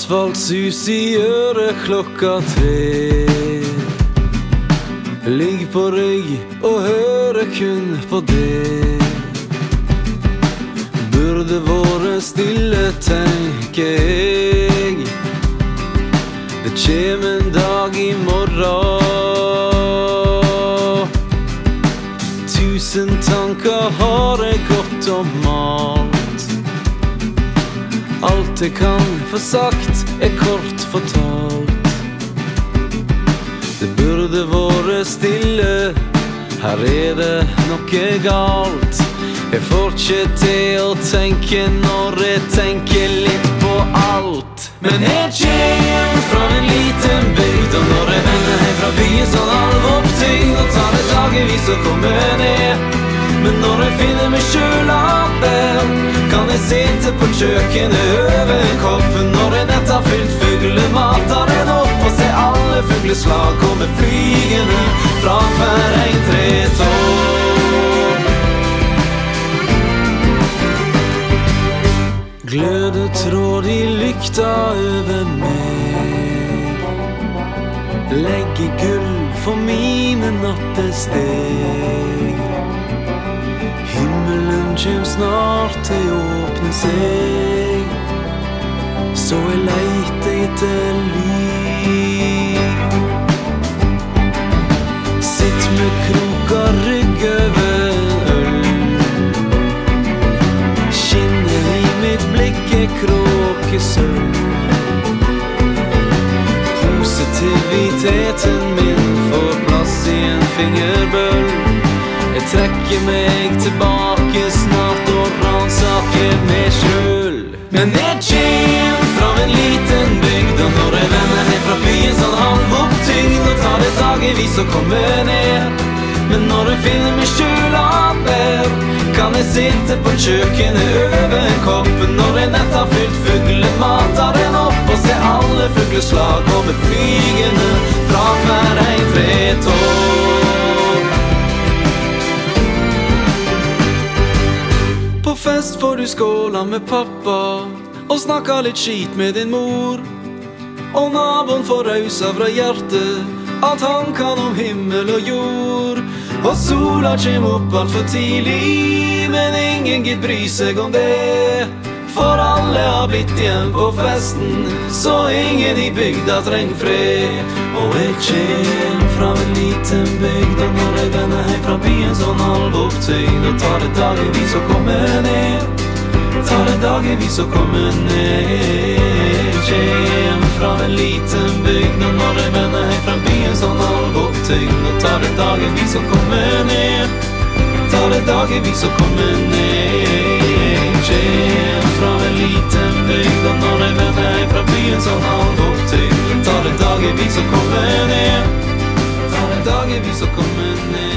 Asfaltsus i øret klokka 3. Ligg på rygg og høre kun på det. Burde vært stille, tenker jeg. Det kjem en dag i morgen. Tusen tanker har jeg gått om mat. Alt jeg kan få sagt kort fortalt. Det burde vært stille, her det noe galt. Jeg får ikke til å tenke når jeg tenker litt på alt. Men jeg kjem fra en liten bygd, og når jeg vender hjem fra byen sånn halv opp til, nå tar det dagevis å komme ned. Men når jeg finner meg selv av der, kan jeg sitte på kjøkkenet over en kopp. Når jeg nett har fylt fuglemat, tar den opp og se alle fugleslag komme flygende fra hver en tretår. Glødetråd i lykta over meg, legger gull for mine nattesteg. Himmelen kjem snart til å åpne seg, så jeg leiter etter liv. Sitt med kroka rygg over øl, skinner i mitt blikk kråkesølv. Positiviteten min får plass i en fingerbøll. Jeg trekker meg tilbake snart og ransaker meg selv. Men jeg kjem fra en liten bygd, og når jeg vender hjem fra byen sånn halv opp til, nå tar det dagevis å komme ned. Men når jeg finner meg selv av der, kan jeg sitte på kjøkkenet over en kopp. Når jeg nett har fylt fuglemat, tar den opp og se alle fugleslag komme flygende fra hver en tretår. På fest får du skåla med pappa og snakka litt skit med din mor. Og naboen får rausa fra hjertet at han kan om himmel og jord. Og sola kjem opp alt for tidlig, men ingen gitt bry seg om det. For alle har blitt igjen på festen, så ingen i bygda trenger fred. Og jeg kjem fra en liten bygd, og når jeg vender hjem fra byen sånn halv opp til, nå tar det dagevis å komme ned. Tar det dagevis å komme ned. Jeg kjem fra en liten bygd, og når jeg vender hjem fra byen sånn halv opp til, nå tar det dagevis å komme ned. Tar det dagevis å komme ned. Jeg kjem fra en liten bygd, og når jeg vender hjem fra byen sånn halv opp til, tar det dagevis å komme ned. Tar det dagevis å komme ned.